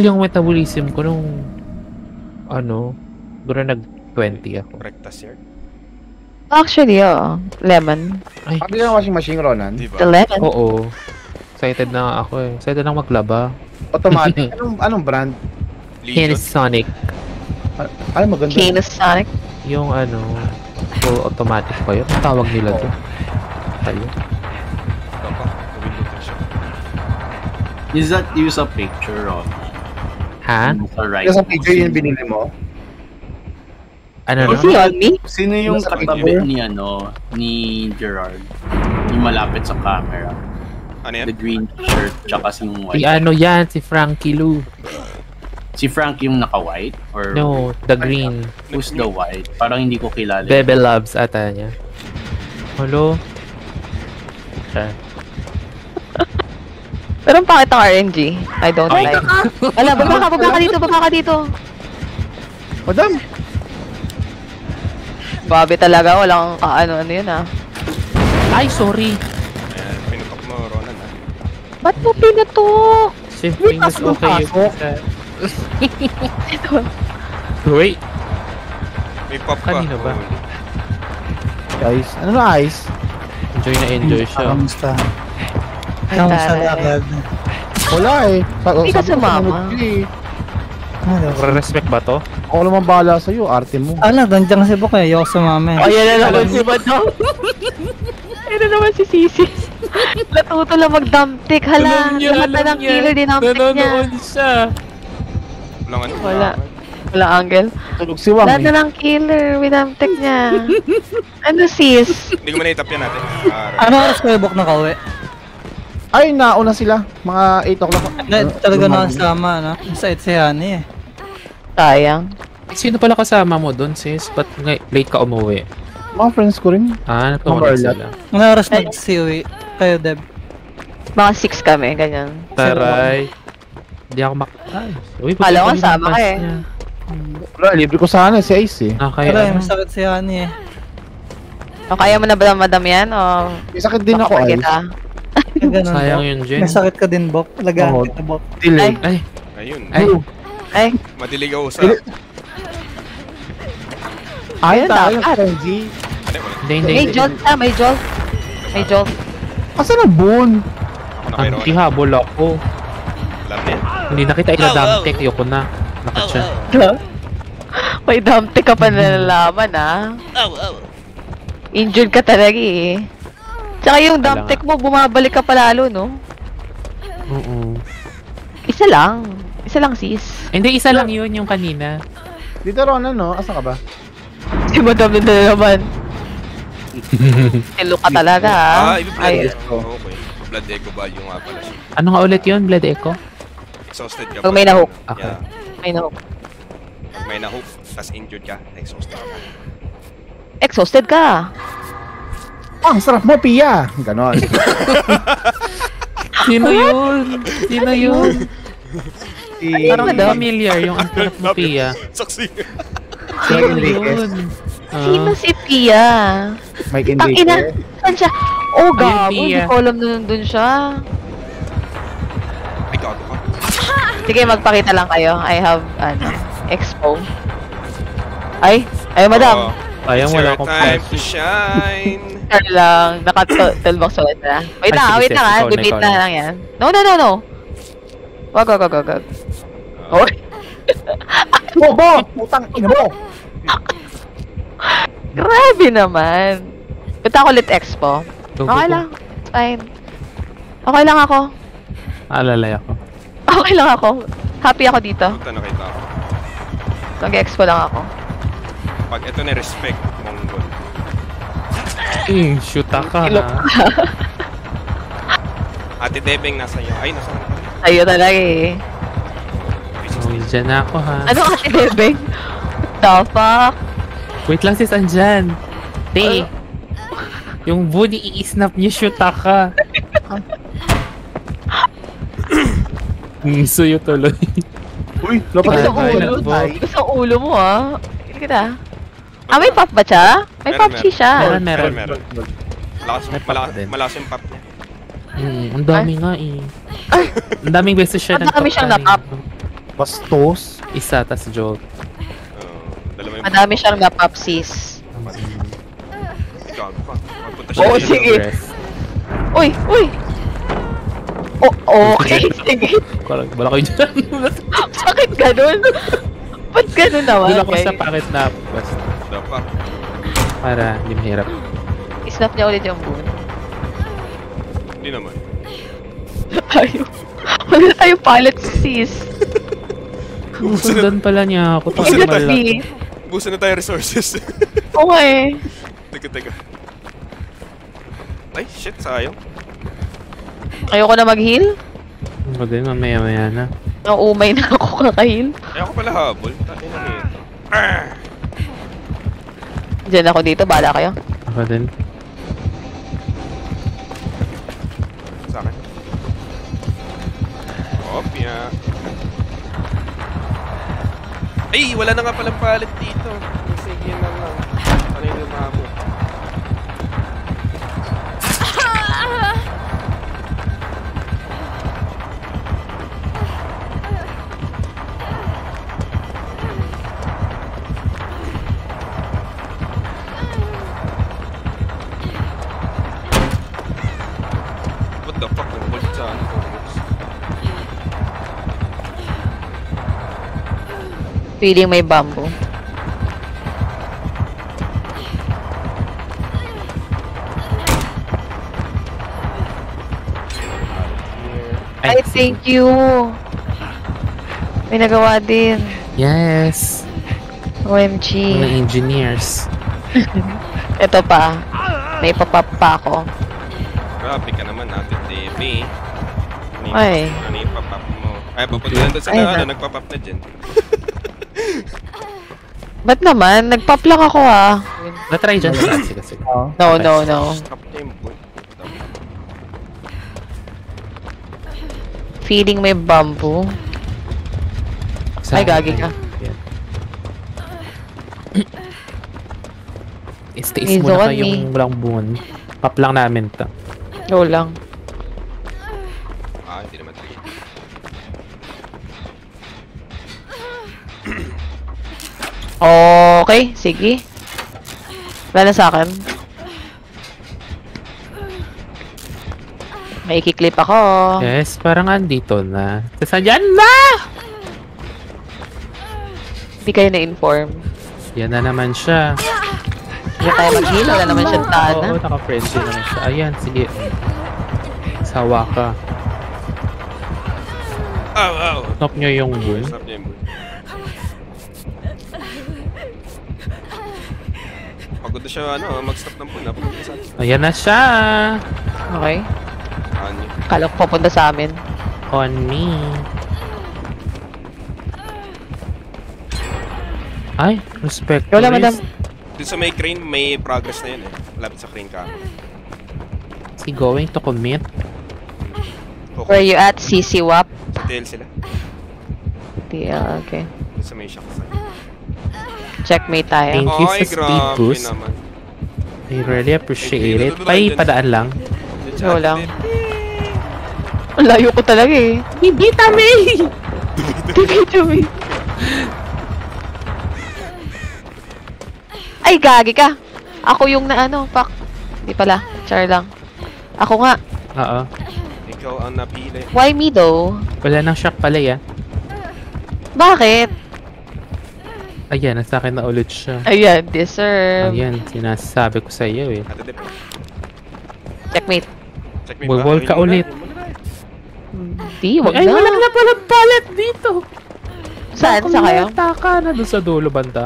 yung metabolism ko nung siguro nag-20 ako. Rectus here. Actually, lemon. Ay, Pagli ng washing machine, Ronan. Diba? The lemon. oo. Excited na nga ako eh. Excited na maglaba. Automatic. Anong brand? Legion. Panasonic. Ay, maganda. Panasonic. Yung full automatic pa yun. Ang tawag nila doon. Tayo. Baka, window to siya. Is that use a picture of? Ha? Sa right. Kasi sa picture yun binili mo. Ano Is he on me? Sino yung Nasa katabi picture? ni Gerard? Yung malapit sa camera. Ano yan? The green shirt, tsaka si Si white. si Frankie Lou. Si Frank yung naka-white? Or No, the green. who's the white? Parang hindi ko kilala. Bebe Loves ata niya. Hello? Siya. Pero ang pangit ang RNG. I don't Ay, like. Wala, baba ka dito. Madam! Babe talaga, walang ano yun Ay, sorry. Ayan, pinutok mo, Ronan ha. Ba't mo pinutok? Shifting is okay. Wait, May pop pa. Kanino ba? Guys, ano na ice? enjoy siya. Kamusta? Ay, Kamusta taray. lakad? Wala eh. Hindi ka sumama. Respect ba to? Ako naman bahala sa'yo, arte mo. Ano, nandiyan kasi Bok eh. Ayoko sumama eh. Ayan na naman si Madam. Ayan na naman si Sisi. Natuto lang mag-dumptik. Hala, lahat na ng killer dinumptik niya. siya. Walang ano. Wala. Wala, Angel. Tulog si Wang Lahat eh. na ng killer, dinumptik niya. Ano sis? Hindi ko manitap yan natin. Ano oras kayo Bok nakauwi? Ay, nauna sila. Mga 8 o'clock. Talaga nakasama, no? Sa Etsehani eh. Sayang. Sino pala kasama mo doon, sis? Ba't late ka umuwi? Mga friends ko rin. Natumunod Mga sila. Ano oras nag-siwi? Kayo, Deb? Mga 6 kami, ganyan. Taray. Hindi ako Ay. Uy, Kala ko pati kasama yung ka pants eh. niya. Wala, libre ko sana si Ice eh. Kaya Wala, masakit si Hani eh. O kaya mo na ba madam yan? O May sakit din ako, baka Ice. kita? Ganun, sayang Bok. yun, Jen. May sakit ka din, Bok. Talaga, Oo. kita, Bok. Delay. Ay, Ayun. ay. Ay, Madilig ako sa... Ay, tayo dapat. ng G. Ano, wala. Hindi. may jolt ka, may jolt. May jolt. Asa na Boon? Ako na kay Ronan. Anti-habol ako. Alam niya. Hindi na kita iladamtek. Ayoko na. Nakat siya. May dumptik ka pa nalalaman Injured ka talaga eh. Tsaka yung Wala dumptik mo, bumabalik ka palalo, no? Oo. Isa lang. Isa lang, sis. Hindi, isa lang yun yung kanina. Dito Ronan, no? Asa ka ba? Si madam na naman. Hello ka talaga, ha? Ibig blood Ay, echo. Okay. Blood echo value nga pala siya. Ano nga ulit yun? Blood Echo? Exhausted ka Pag may nahook. Okay. Yeah. I know. Pag may nahook, tas injured ka, exhausted ka. Exhausted ka. Ang sarap mo, Pia! Ganon. Sino yun? Sino yun? Parang madam? familiar yung ang mo, Pia. Saksi. Sino Enriquez. yun? Sino si Pia? Mike Tangina. Enriquez. Saan siya? Oh, Ayun, gago. Pia. Hindi ko alam na nandun siya. Ay, gago ka. Sige, magpakita lang kayo. I have, expo. Ay, madam. Sayang, It's wala your akong time flash. to shine. Sure lang. Naka-toolbox ulit na. Wait Ay, na, sige, wait sige. na nga. Ikaw na, Debate ikaw na na. lang yan. No. Wag. Oh. Bobo! Putang ina mo! Grabe naman. Punta ako ulit expo. Go, go, Okay go. lang. Fine. Okay lang ako. Alalay ako. Okay lang ako. Happy ako dito. Puta, nakita ako. Mag-expo lang ako. Pag ito na respect, Mongol. Shoot ka ha. Ate Debeng nasa iyo. Ay, nasa iyo. Ayun talaga eh. Oh, dyan na ako ha. Ano kasi, Bebeng? What the fuck? Wait lang sis, andyan. Te. Yung Boon, i-snap niya, shoot ka. Suyo tuloy. Uy, lopat Ikaw Ay, sa ulo. ay, Ikaw sa ulo mo ah. Hindi kita. May pop ba siya? May Meron, pop siya. Meron. Malakas yung pop niya. Ang dami nga eh. Ang daming beses siya Ang dami siyang nagpapay. natap. Bastos. Isa, tas jolt. Dalawa yung Madami siyang napapsis. gago ka. Mapunta siya. Oo, dito. sige. Rest. Uy! Uy! Okay, sige. Wala kayo dyan. Bakit ganun? Ba't ganun naman? Doon ako guys? sa pangit na basta. Dapat. Para hindi mahirap. Isnap niya ulit yung boon. Hindi naman. Tayo. Wala tayong pallet sis. Sundan pala niya ako. Busan na tayo. Exactly. Busan na tayo resources. Okay. Teka. Ay, shit, sayang. Ayoko na mag-heal. Ako din, mamaya-maya na. Nauumay na ako kaka-heal. Ay, ako pala habol. Tayo na nito. Diyan ako dito, bala kayo. Ako din. Sa akin. Opya. Ay, wala na nga palang palit dito. Sige na lang. Ano yung lumabot? What the fuck? Nag-hold sa ano? Feeling may bamboo. Ay, thank you. May nagawa din. Yes! OMG. Mga engineers. Ito pa. May papap pa ako. Grabe ka naman natin, Debbie. Ay. Ano yung papap mo? Ay, papunta na doon sa Ay, ano, nagpapap na dyan. Ba't naman? Nagpap lang ako ah. Na-try dyan sa sige. Oo. No. Stop na yung boy. Feeling may bamboo. Ay, gagi ka. Yan. Istiis He's muna on kayong walang buwan. Pop lang namin to. Go lang. Ah, hindi naman talaga. Okay, sige. Wala na sa akin. May ikiklip ako. Yes, parang andito na. Tapos andyan na! Hindi kayo na-inform. Yan na naman siya. Hindi tayo mag-heal. Wala naman siyang tana. Oo, naka-friendly naman siya. Ayan, sige. Sawa ka. Ow! Stop nyo yung bull. Stop niya yung boy. Pagod na siya, ano, mag-stop ng puna. Pagod sa atin. Ayan na siya! Okay. Ano? Kala ko papunta sa amin. On me. Ay, respect. Wala, madam. Dun sa may crane, may progress na yun eh. Malapit sa crane ka. Is he going to commit? Where you at? CC WAP? Sa tail sila. Okay. Dun sa may shock side. Checkmate tayo. Thank you Ay, sa speed grabe boost. naman. I really appreciate it. Padaan lang. Go lang. Ang layo ko talaga eh. Bibita me! Dito me. Ay, gagi ka. Ako yung na ano, pak. Di pala. Char lang. Ako nga. Oo. Ikaw ang napili. Why me though? Wala nang shock pala yan. Bakit? Ayan, nasa akin na ulit siya. Ayan, deserve. Ayan, sinasabi ko sa iyo eh. Ate Dep. Checkmate. Check me Wall ka ulit. Di, wag Ay, na. wala na pala pallet dito! Saan? Sa kayo? Taka na doon sa dulo banda.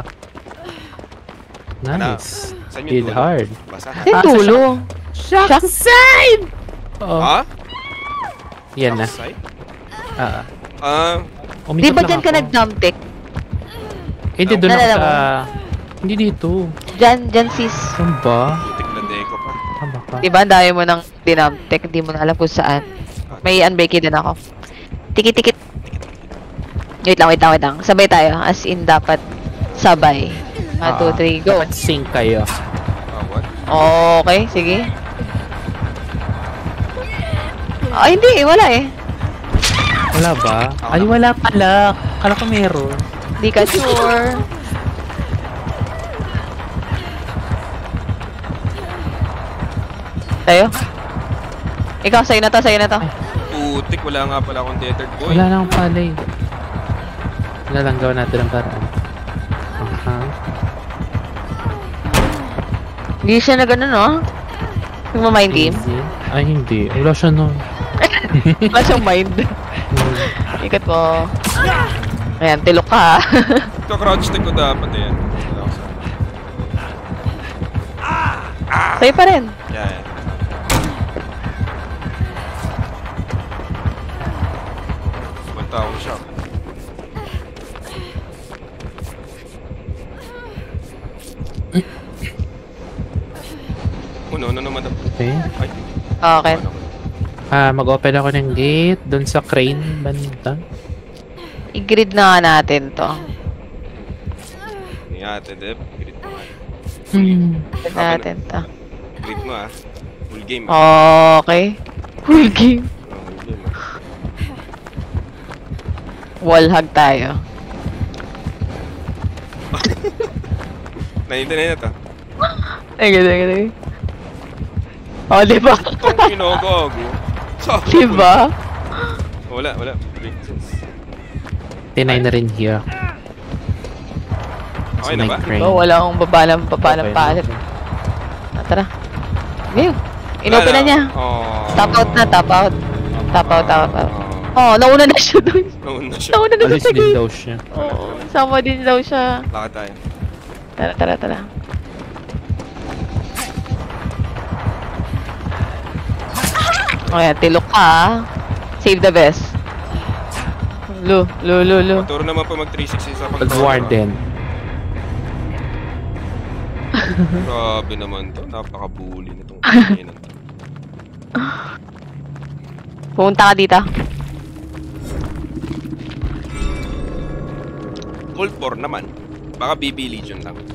Nice. Saan Hit yung dulo? hard. Basa. Yung dulo. Shock Shock side! Oo. Ha? Yan na. Side? Ah. Ah, Di ba dyan ka nag-dumptek? Hindi doon ako Nalala sa... mo? Hindi dito. Dyan sis. Saan ba? putik na deko pa. Saan ba ka? Di ba, ang dami mo ng dinamtek, di mo na alam kung saan. May unbreaky din ako. Tikit-tikit. Wait lang. Sabay tayo. As in, dapat sabay. 1, 2, 3, go. Dapat sync kayo. Ah, what? Okay, sige. Ay, hindi. Wala eh. Wala ba? Ay, wala pala. Akala ko meron. Di ka sure. Tayo? Ikaw, sa'yo na to, sa'yo na to. Putik, wala nga pala akong tethered boy. Wala na akong palay. Wala lang gawin natin ang paraan. Hindi siya na gano'n, no? Yung mind game. Easy. Ay, hindi. Wala siya nun. Wala siyang mind. Ikat mo. Ayan, tilok ka. Ito-crouch stick ko dapat yan. Sa'yo pa rin. Yan. Banta akong shock. Uno naman daw. Okay. Ay, Okay. Mag-open ako ng gate dun sa crane banda. I-grid na nga natin to. Hindi nga ate, Deb. Grid mo nga. Grid natin to. Grid mo ah. Full game. Okay. Full game. Full game ah. Wall hug tayo. Naintinay na to. Ay, gano'n. Oh, diba? Itong kinogago. Diba? Wala. Break sense. Tinay na rin here. Okay na ba? Diba? Wala akong babalang papalit. Tara. Ngayon. Inopen na niya. Oh. Top out na, top out. Top out. Oh, nauna na siya dun. Nauna siya. Nauna na Alis siya sa din gate. daw siya. Oo, sama din daw siya. Lakad tayo. Tara. Okay, tilok ka ah. Save the best. Lu. Maturo naman pa mag 360 sa Pag-warden. Grabe naman to. Napaka-bully nitong kanina. Pumunta ka dito. Cold 4 naman. Baka BB Legion lang.